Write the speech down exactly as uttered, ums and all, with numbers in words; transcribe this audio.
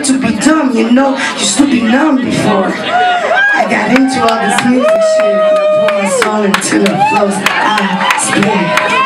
to be dumb, you know, used to be numb before I got into all this music shit. And I put my soul into the flows I spit.